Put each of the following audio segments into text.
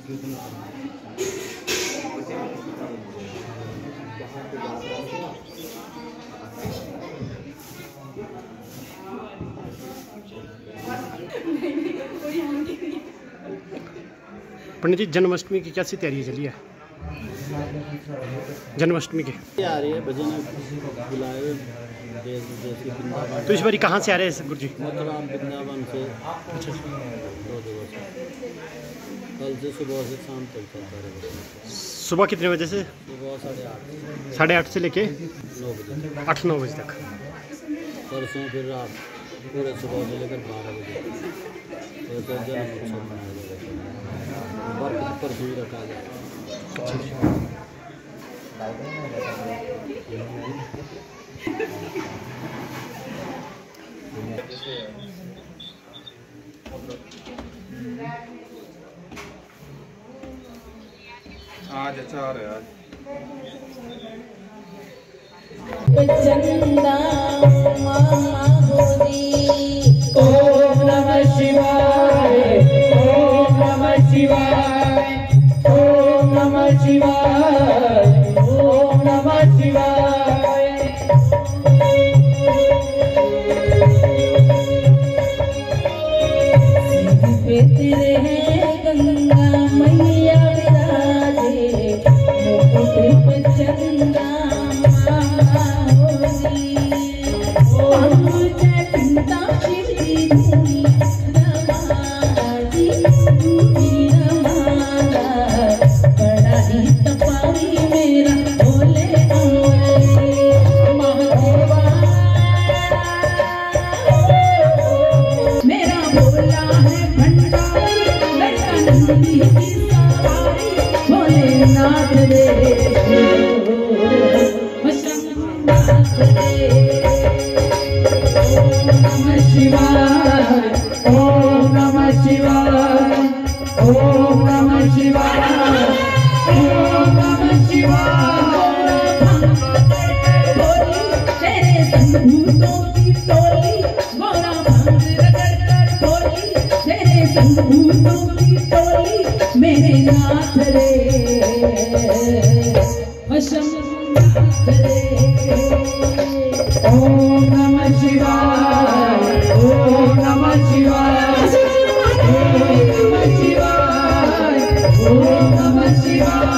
पंडित जी, जन्माष्टमी की कैसी तैयारी चली है? जन्माष्टमी की आ रही है, भजन बुलाए देश विदेश के वृंदावन। तो इस बारी कहाँ से आ रहे हैं गुरु जी? मथुरा वृंदावन से। अच्छा, 2 दिवस कल से सुबह से शाम तक चलता रहेगा। सुबह कितने बजे से? सुबह 8:30 8:30 से लेके 9 बजे, 8-9 बजे तक। परसों फिर रात पूरे सुबह से लेकर 12 बजे तो जन्म उत्सव मनाया जाएगा। वर्क परसों ही रखा जाएगा। आज अच्छा आ रहा है। ओम नमः शिवाय, ओम नमः शिवाय, ओम नमः शिवाय, ओम नमः शिवाय। पे तेरे हैं गंगा मैया विराजे, मुकुट पे चंदा मेरे नाथ रे शंभुनाथ रे। ओम नमः शिवाय, ओम नमः शिवाय, ओम नमः शिवाय, ओम नमः शिवाय।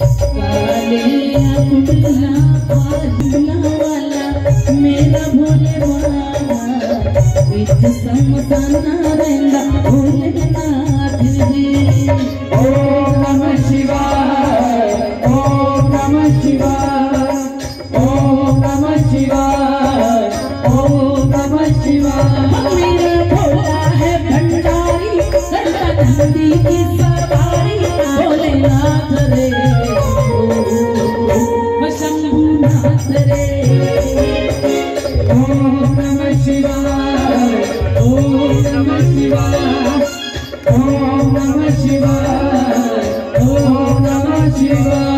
मेरा भोले नंदी की सवारी भोलेनाथ रे शंभुनाथ रे। ओम नमः शिवाय ओम नमः शिवाय ओम नमः शिवाय ओम नमः शिवाय।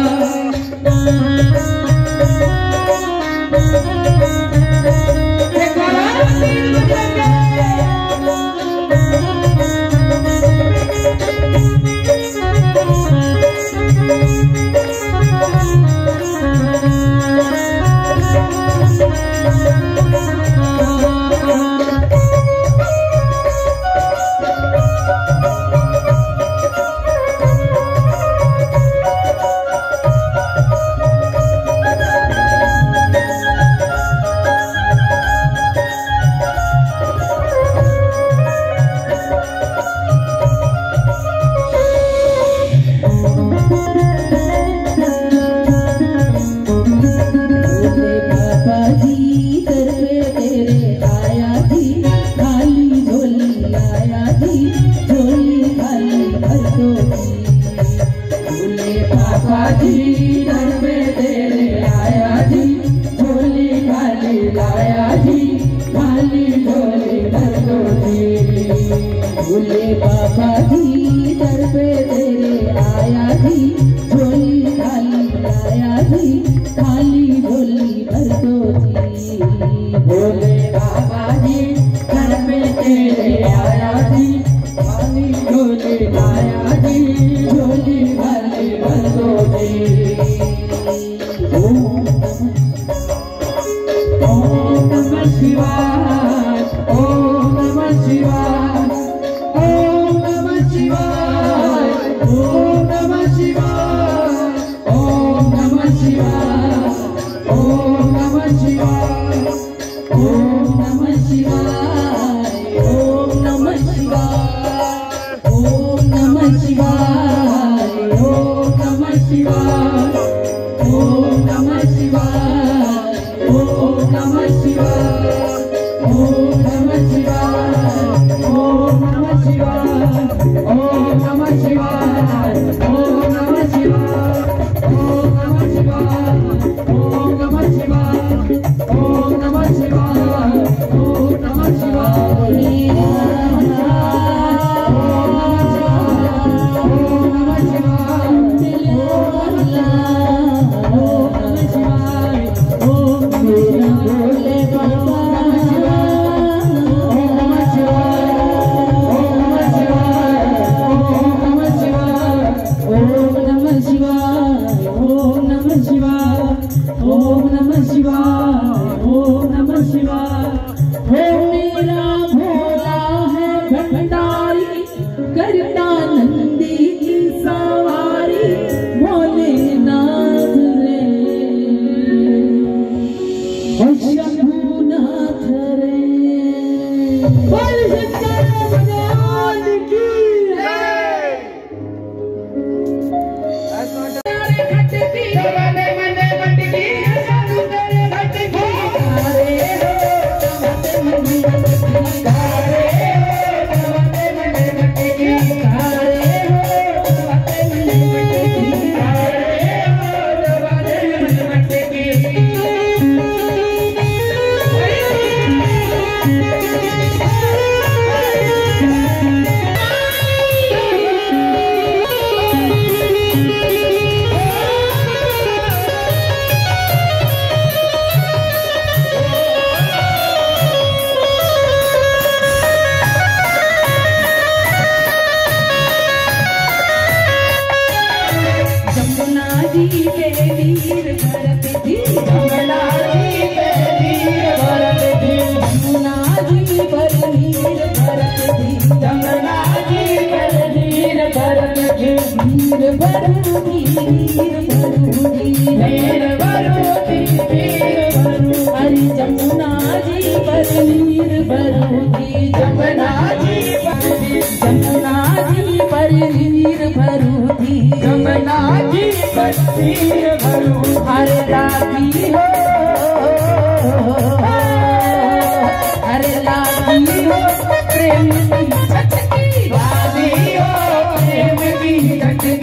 अरे लागी हो प्रेम की छटकी वादी हो।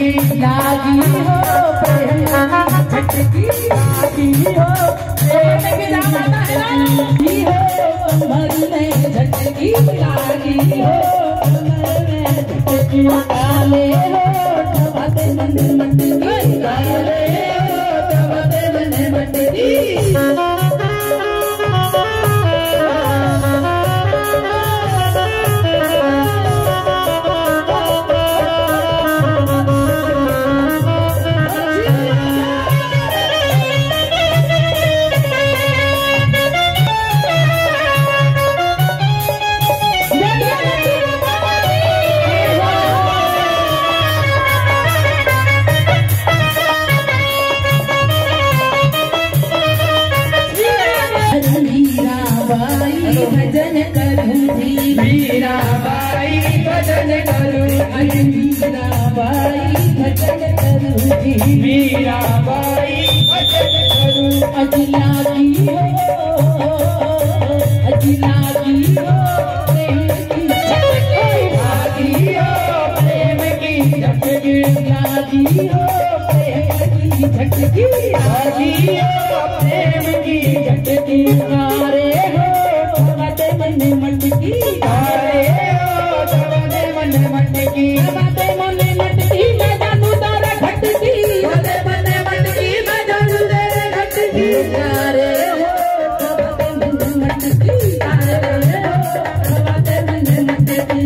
लागी हो प्रेम झटकी लागी हो प्रेम की दामना लागी हो कमर में झटकी लागी हो कमर में झटकी काले होठ बाते मन मटकी काले होठ बाते मन मटकी भजन करूँगी मीराबाई भजन करूँगी मीराबाई भजन करूँगी मीराबाई भजन करूँ अजला की हो प्रेम की झटकी लागी हो प्रेम की झटकी लागी हो प्रेम की झटकी लागी हो प्रेम की झटकी कारे हो मन मटकी कारे हो दवाने मन मटकी बाते मन मटकी मैं जानू तारा घटकी बाते मन मटकी मैं जानू तेरे घटकी कारे हो दवाने मन मटकी कारे हो दवाने मन मटकी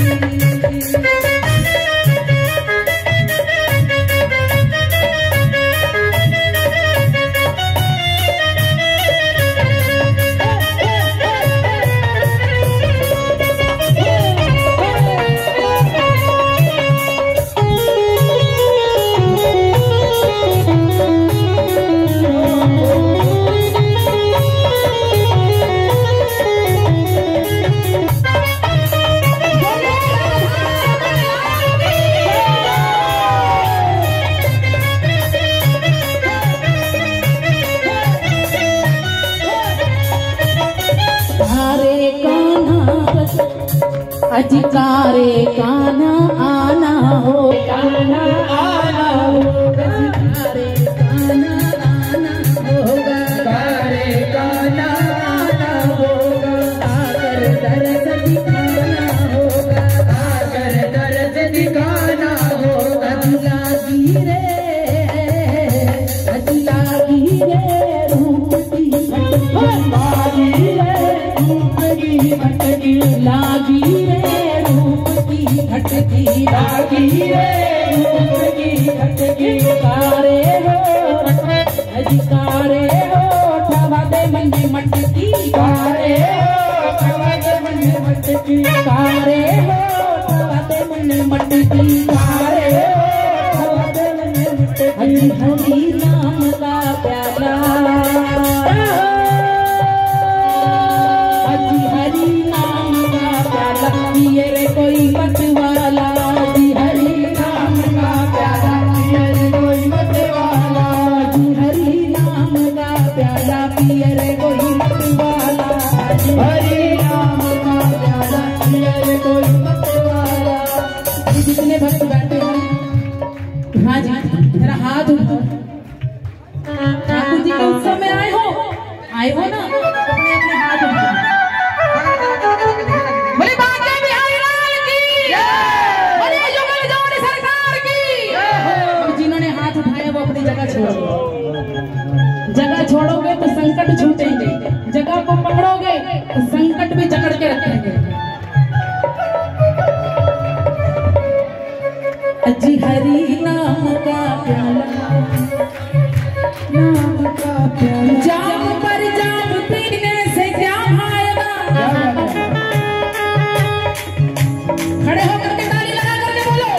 अधिकारे काना आना हो काना आना होगा अधिकारे काना आना होगा कारे काना आना होगा आकर दर्द दिखाना होगा आकर दर्द दिखाना होगा अजलागी रे रूप की लागी रे रूप की भटकी लागी रे भटकी लागी रे रूप की भटकी कारे हो अधिकारे हो ठवादे मन मटकी कारे हो ठवादे मन मटकी कारे हो ठवादे मन मटकी कारे हो ठवादे मन मटकी हरि नाम का प्याला हरि नाम का प्याला पिए रे कोई मत वाला हरि नाम का प्याला पिए रे कोई मत वाला हरि नाम का प्याला पिए रे कोई मत वाला हरि नाम का प्याला पिए रे कोई मत वाला। जितने भक्त बैठे हैं हाँ जी मेरा हाथ उठाओ ठाकुर जी के उत्सव में आए हो ना अपने अपने हाथ उठाओ जगह छोड़ोगे तो संकट छूटेंगे जगह को पकड़ोगे तो संकट भी जकड़ के रखेंगे। अजी हरि नाम का प्याला जाम पर जाम पीने से क्या फायदा खड़े होकर के ताली लगा करके बोलो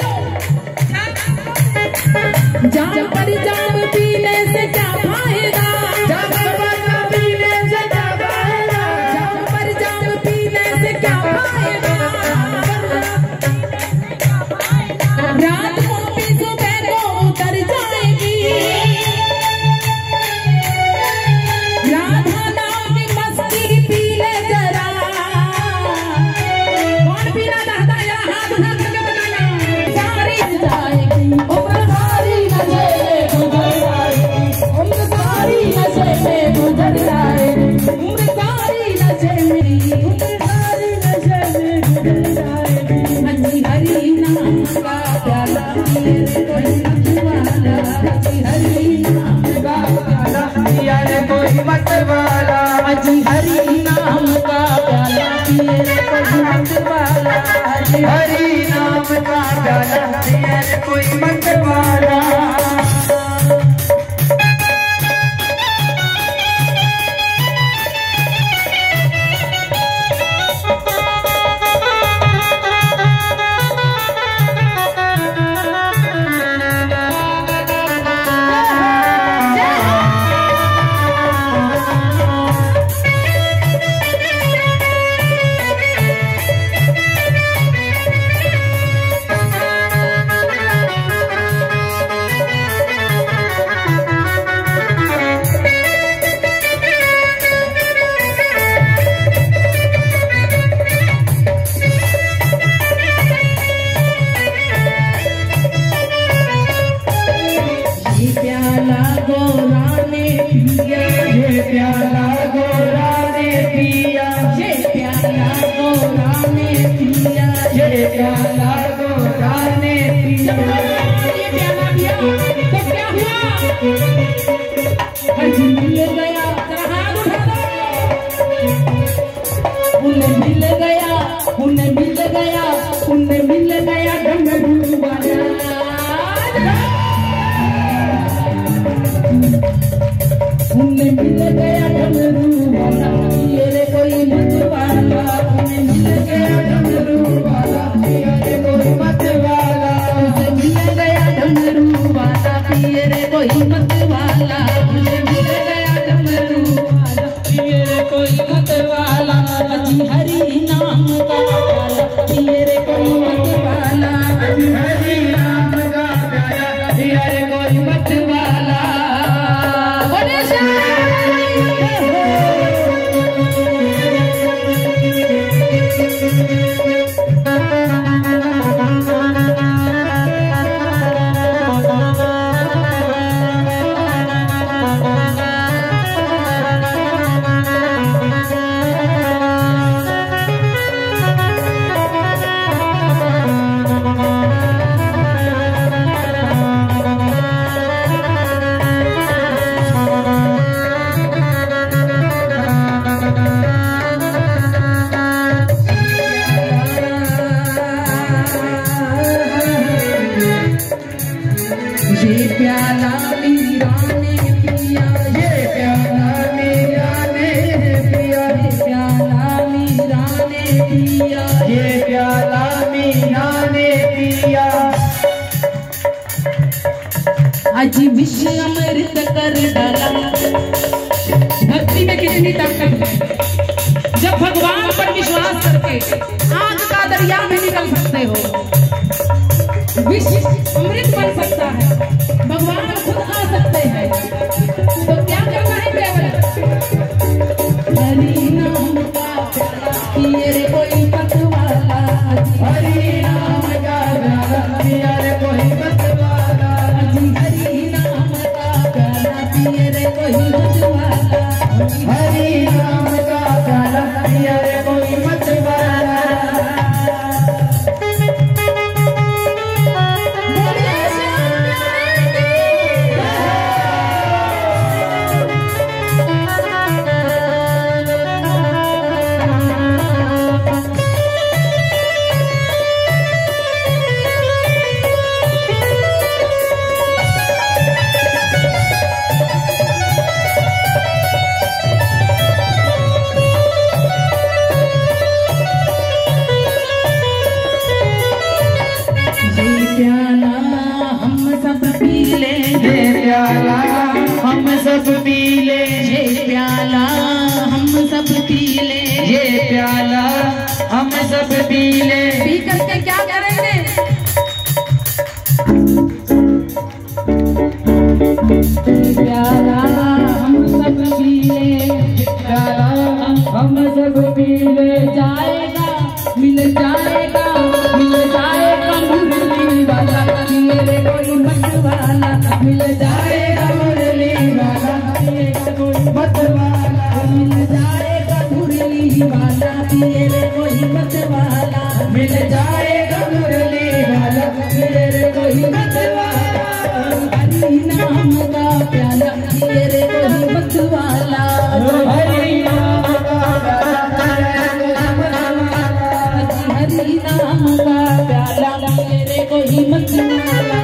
जाम पर जाम पीने से क्या फायदा जाम पर जाम पीने से क्या फायदा जाम पर जाम पीने से क्या फायदा रात को भी सुबह को उतर जाएगी राधा नाम की मस्ती पी ले जरा कौन पीना चाहता है हाथ उठा करके बताना सारी जाएगी कोई मत वाला। प्याला गोरा ने पिया, ये प्याला गोरा ने पिया, ये प्याला गोरा ने पिया। ये प्याला पिया तो क्या हुआ? हज मिल गया, उन्हें मिल गया, उन्हें मिल गया, उन्हें मिल गया डमरू वाला। उन्हें मिल गया डमरू वाला, ये कोई मत वाला। उन्हें मिल गया डमरू वाला, ये कोई मत वाला। उन्हें मिल गया डमरू वाला, ये कोई मत वाला। उन्हें मिल गया डमरू वाला, ये कोई मत वाला। अजी हरि नाम का प्याला, ये कोई मत वाला। अजी हरि नाम का प्याला, ये कोई मत वाला। ये प्याला मीरा ने पिया, ये प्याला मीरा ने पिया, ये प्याला मीरा ने पिया, ये प्याला मीरा ने पिया। आज विश्व अमृत कर डाला। भक्ति में कितनी ताकत है। जब भगवान पर विश्वास करके आग का दरिया में निकल सकते हो, विश्व अमृत बन सकता है, भगवान खुद आ सकते हैं। तो क्या करना है? केवल हरि नाम का प्याला, ये कोई मत वाला। हरि नाम का प्याला, ये कोई मत वाला। हरि नाम का प्याला, ये कोई मत वाला। हरि नाम का प्याला, ये कोई मत वाला। हम सब पी ले, ये प्याला हम सब पी ले, ये प्याला हम सब पी ले। पी करके क्या करेंगे? प्याला हम सब पी ले, प्याला हम सब पी ले। जाएगा मिल जाएगा, मिल जाएगा मुरली वाला, मेरे कोई मत वाला। मिल जाएगा मुरली वाला, मेरे कोई मत वाला। मिल जाएगा मुरली वाला, मेरे कोई मत वाला। मिल जाएगा मुरली वाला, मेरे कोई मत वाला। हरि नाम का प्याला, मेरे कोई मत वाला। हरि नाम का प्याला, हरि नाम का प्याला, मेरे कोई मत वाला।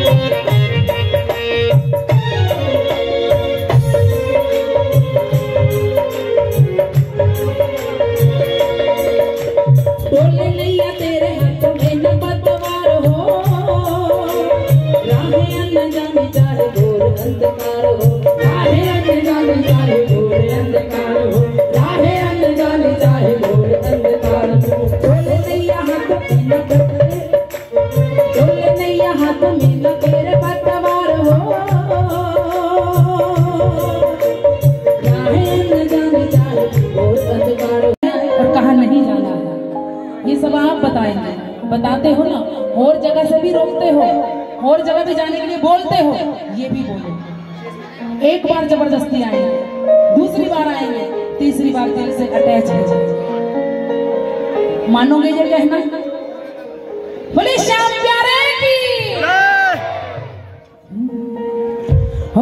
बताते हो ना, और जगह से भी रोकते हो, और जगह भी जाने के लिए बोलते हो, ये भी बोलो। एक बार जबरदस्ती आएंगे, दूसरी बार आएंगे, तीसरी बार दिल से अटैच हो जाए। मानोगे ये कहना? बोले श्याम प्यारे की हो।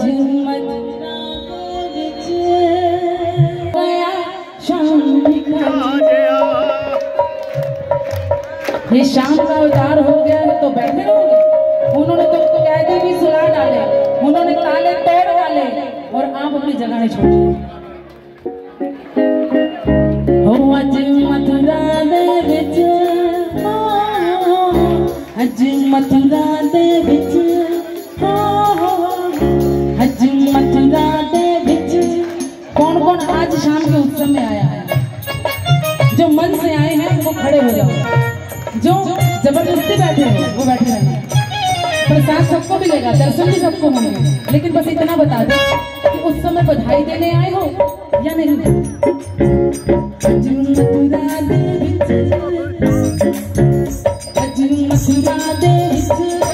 ये शाम का अवतार हो गया है तो बैठे रहोगे? उन्होंने तो कैदी भी सुला डाले, उन्होंने ताले तोड़ डाले और आप अपनी जगह नहीं छोड़े। हो अज मथुरा दे विच, अज मथुरा दे विच, अज मथुरा दे विच। कौन कौन आज शाम के उत्सव में आया है? जो मन से आए हैं वो खड़े हो जाओ, जो जबरदस्ती बैठे हो वो बैठे रहना। प्रसाद सबको मिलेगा, दर्शन भी सबको होंगे, लेकिन बस इतना बता दो कि उस समय बधाई देने आए हो या नहीं। अज मथुरा दे विच, अज मथुरा दे विच,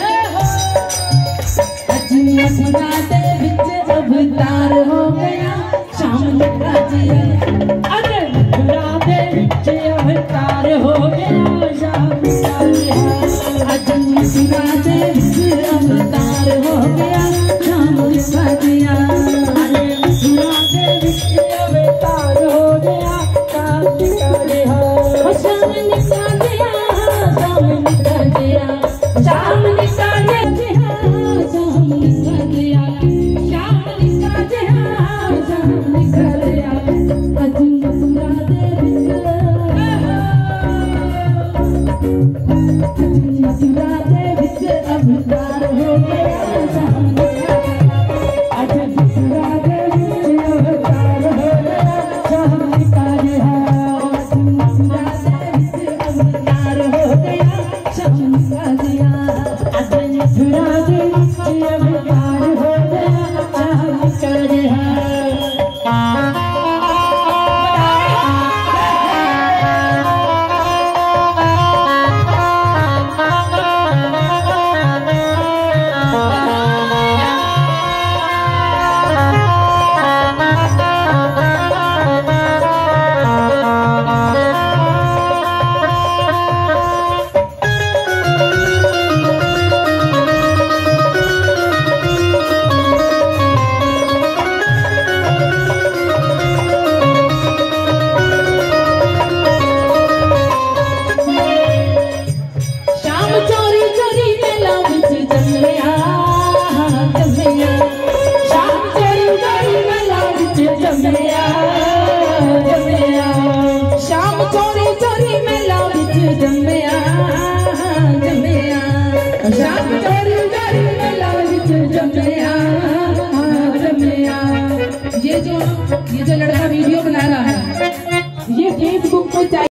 अज मथुरा दे विच अवतार हो गया शाम का जिया। अरे मथुरा दे विच अवतार हो गया शाम का जिया। अज मथुरा दे विच अवतार हो गया शाम का जिया। अरे मथुरा दे विच अवतार हो गया शाम का जिया। शाम का जिया, शाम का जिया, शाम का जिया, शाम का जिया, शाम का जिया, शाम का जिया। अज मथुरा दे विच, अज मथुरा दे विच अवतार हो गया शाम का जिया। अज मथुरा दे विच अवतार हो गया शाम का जिया। अज मथुरा दे विच अवतार हो गया शाम का जिया। अज मथुरा दे विच अवतार हो गया शाम का जिया। ये जो लड़का वीडियो बना रहा है, ये फेसबुक पे